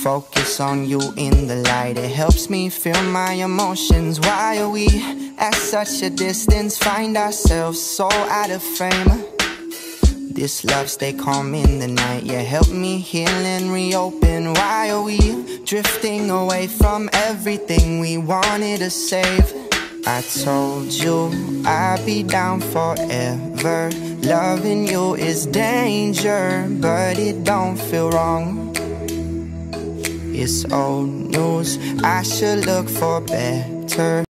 focus on you in the light. It helps me feel my emotions. Why are we at such a distance? Find ourselves so out of frame. This love stay calm in the night. Yeah, help me heal and reopen. Why are we drifting away from everything we wanted to save? I told you I'd be down forever. Loving you is danger, but it don't feel wrong. It's old news, I should look for better.